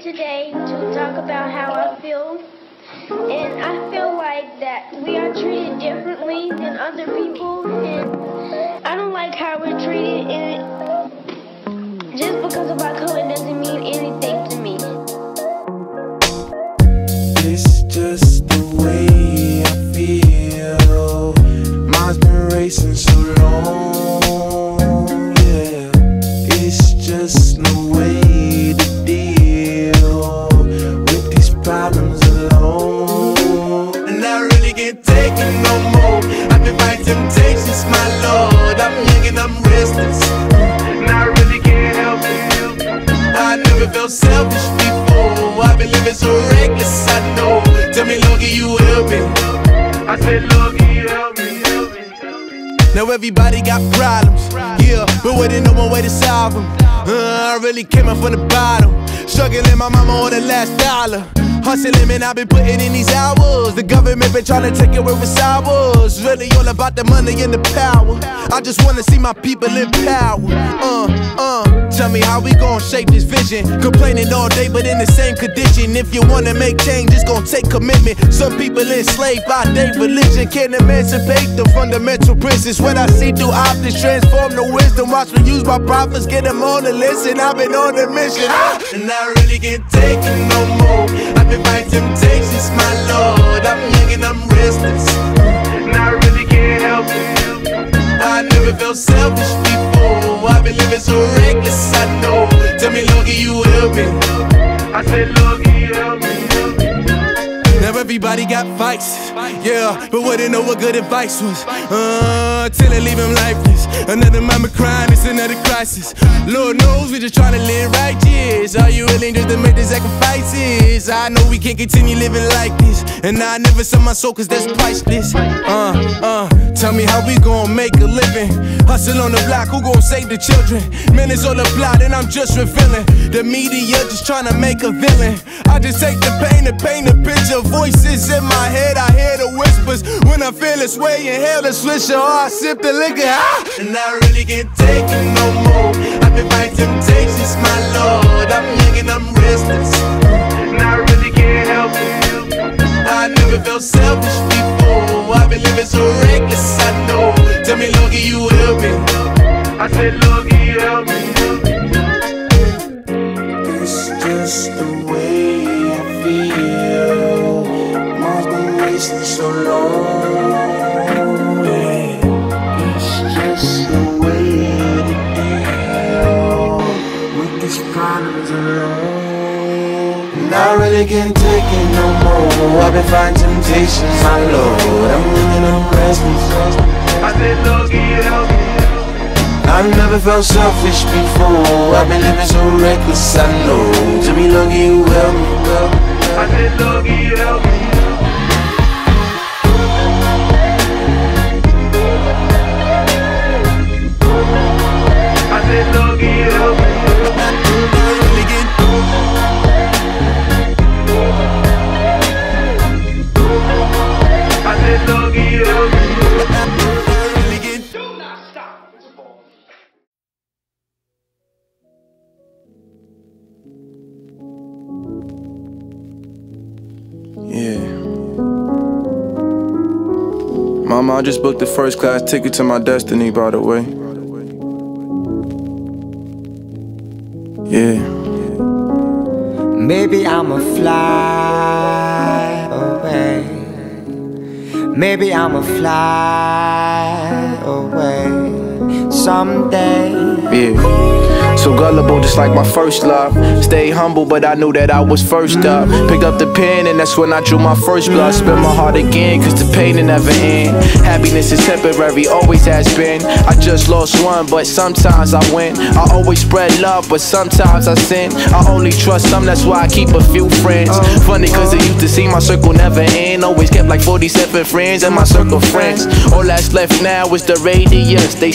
today to talk about how I feel. And I feel like that we are treated differently than other people, and I don't like how we're treated, and just because of our color doesn't mean anything to me. It's just the way I feel. Mine's been racing so long, yeah. It's just no way to deal with these problems alone. And I really can't take it no more. I've been fighting temptations, my Lord. I'm young and I'm restless, and I really can't help it. I never felt selfish before. I've been living so reckless, I know. Tell me, Lord, can you help me? I said, Lord, can you help me? Now everybody got problems, yeah, but waiting no one way to solve them. I really came up from the bottom, struggling my mama on the last dollar. Hustling, man, I've been putting in these hours. The government been trying to take away what's ours. Really all about the money and the power. I just wanna see my people in power. Tell me how we gon' shape this vision. Complaining all day, but in the same condition. If you wanna make change, it's gon' take commitment. Some people enslaved by their religion can't emancipate the fundamental principles. What I see through optics transform the wisdom. Watch me use my prophets, get them on the list, and I've been on the mission. And I really can't take it no more. I've been fighting temptations, my Lord. I'm young and I'm restless, and I really can't help it. I never felt selfish before. I've been living so reckless, I know. Tell me, Lord, can you help me? I said, Lord, can you help me? Now everybody got vices, yeah, but wouldn't know what good advice was, till they leave him lifeless. Another mama crying, it's another crisis. Lord knows we just trying to live righteous. Are you willing just to make the sacrifices? I know we can't continue living like this, and I never sell my soul cause that's priceless. Tell me how we gon' make a living. Hustle on the block, who gon' save the children? Man, it's all a plot and I'm just revealing. The media just trying to make a villain. I just take the pain and paint a picture. Voices in my head, I hear the whispers. When I feel this way, inhale the swisher, or I sip the liquor. And I really can't take it no more. I've been fighting temptations, my Lord. I'm young and I'm restless, and I really can't help it. I never felt selfish before. I've been living so reckless, I know. Tell me, Lord, can you help me? I said, Lord, can you help me? It's just the way I feel. Mine's been wasting so long, yeah. It's just the way to deal with these problems alone. And I really can't take it no more. I've been fighting temptations, my Lord. I'm living on restless. I said, Lord, can you help me? I've never felt selfish before. I've been living so reckless, I know. Tell me, Lord, can you help me? I said, Lord, can you help me? I said, Lord, can you help me? I said, Lord, can you help me? Do not stop. Yeah. Mama, I just booked the first class ticket to my destiny, by the way. Yeah. Maybe I'ma fly away. Maybe I'ma fly away someday. Yeah. So gullible, just like my first love. Stay humble, but I knew that I was first up. Picked up the pen, and that's when I drew my first blood. Spit my heart again, cause the pain will never end. Happiness is temporary, always has been. I just lost one, but sometimes I win. I always spread love, but sometimes I sin. I only trust some, that's why I keep a few friends. Funny, cause it used to seem my circle never end. Always kept like 47 friends in my circle friends. All that's left now is the radius. They still here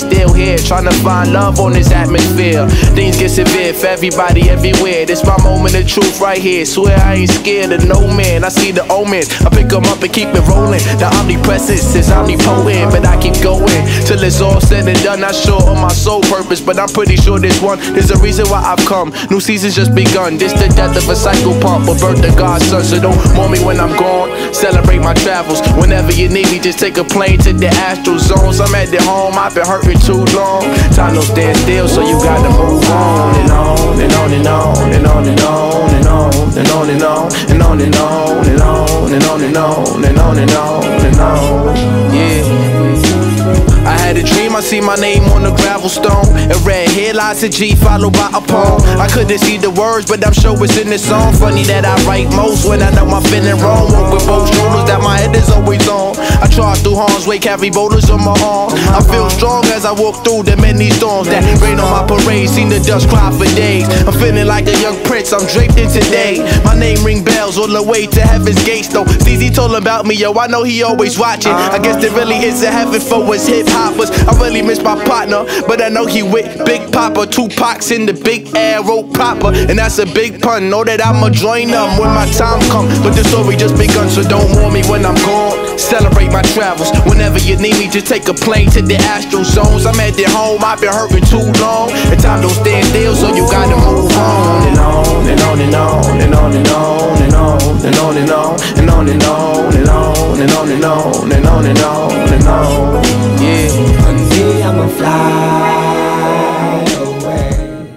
here, trying to find love on this atmosphere. Things get severe for everybody everywhere. This my moment of truth right here. Swear I ain't scared of no man. I see the omens, I pick them up and keep it rolling. The omnipresence is omnipotent, but I keep going till it's all said and done. Not sure of my sole purpose, but I'm pretty sure this one is the reason why I've come. New season's just begun. This the death of a cycle pump, or birth of God's son. So don't mourn me when I'm gone. Celebrate my travels. Whenever you need me, just take a plane to the astral zones. I'm at the home, I've been hurting too long. Time don't stand still, so you gotta move on and on and on and on and on and on and on and on and on and on and on and on and on and on and on and on and on. Yeah. I had a dream, I see my name on the gravel stone, and read headlines to G followed by a poem. I couldn't see the words, but I'm sure it's in the song. Funny that I write most when I know I'm feeling wrong. Walk with both shoulders that my head is always on. I charge through harm's way, carry boulders on my arm. I feel strong as I walk through the many storms that rain on my parade. Seen the dust cry for days. I'm feeling like a young prince, I'm draped in today. My name ring bells all the way to heaven's gates though. CZ told about me, yo, I know he always watching. I guess there really is a heaven for us hip hoppers. I really miss my partner, but I know he with Big Papa. Tupac's in the big arrow popper, and that's a big pun. Know that I'ma join them when my time comes, but the story just begun, so don't warn me when I'm gone. Celebrate my travels. Whenever you need me, just take a plane to the astral zones. I'm at the home, I've been hurting too long, and time don't stand still, so you gotta move on and on and on and on and on and on and on and on and on and on and on and on and on and on and on and on and on. Yeah. One day I'ma fly away.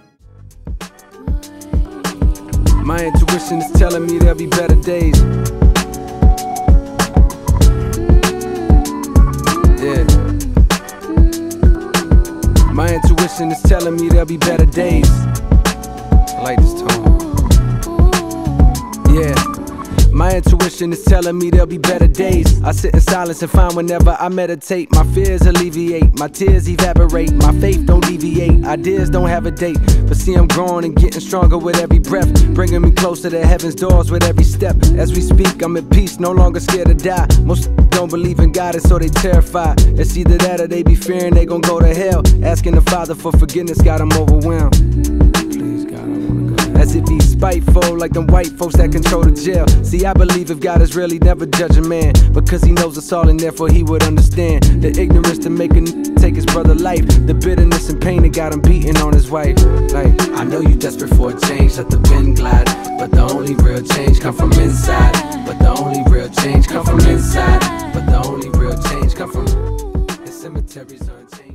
My intuition is telling me there'll be better days. Yeah. My intuition is telling me there'll be better days. I like this tone. Yeah. My intuition is telling me there'll be better days. I sit in silence and find whenever I meditate, my fears alleviate, my tears evaporate, my faith don't deviate, ideas don't have a date. But see, I'm growing and getting stronger with every breath, bringing me closer to heaven's doors with every step. As we speak, I'm at peace, no longer scared to die. Most don't believe in God, and so they terrified. It's either that or they be fearing they gon' go to hell. Asking the Father for forgiveness got them overwhelmed. Please, God, I wanna go. As if he's spiteful, like them white folks that control the jail. See, I believe if God is real, he never judge a man, because he knows us all and therefore he would understand the ignorance to make a take his brother life, the bitterness and pain that got him beating on his wife. Like, I know you desperate for a change, let the wind glide, but the only real change come from inside. But the only real change come from inside. But the only real change come from the cemeteries unchanged.